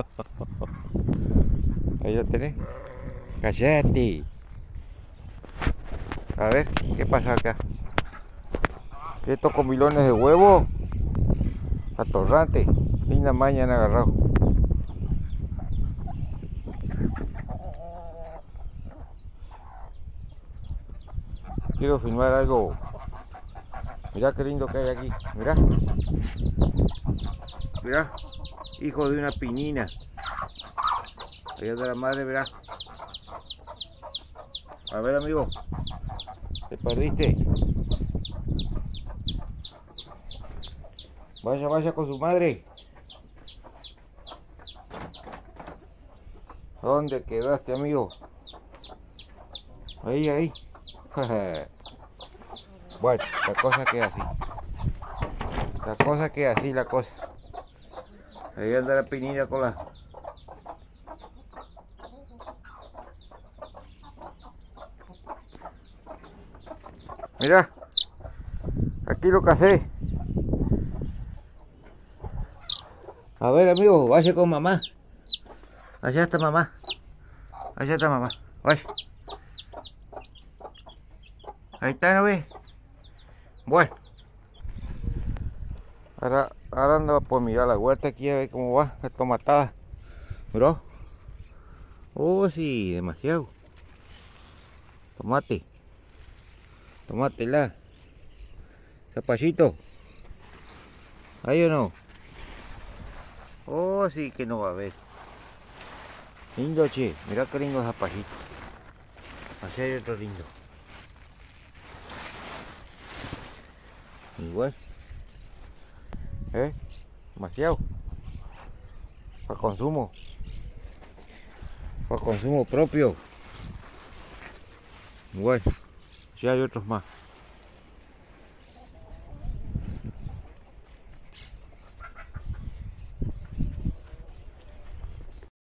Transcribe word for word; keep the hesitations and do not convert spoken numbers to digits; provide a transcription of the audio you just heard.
Ahí lo tenés. Cállate. A ver, ¿qué pasa acá? Estos comilones de huevo. Atorrante. Linda maña han agarrado. Quiero filmar algo. Mirá qué lindo que hay aquí. Mirá. Mirá. Hijo de una pinina. Allá de la madre, mirá. A ver, amigo. Te perdiste. Vaya, vaya con su madre. ¿Dónde quedaste, amigo? Ahí, ahí. Bueno, la cosa queda así. La cosa queda así, la cosa. Ahí anda la pinina con la... Mira. Aquí lo casé. A ver, amigo, vaya con mamá. Allá está mamá. Allá está mamá. Vaya. Ahí está, ¿no ves? Bueno. Ahora, ahora ando por mirar la huerta aquí a ver cómo va. La tomatada. Bro. Oh, sí, demasiado. Tomate. Tomátela. Zapallito. ¿Hay o no? Oh, sí que no va a haber. Lindo, che. Mirá qué lindo zapallito. Así hay otro lindo. Igual. ¿Eh? Demasiado. Para consumo. Para consumo propio. Igual. Ya hay otros más.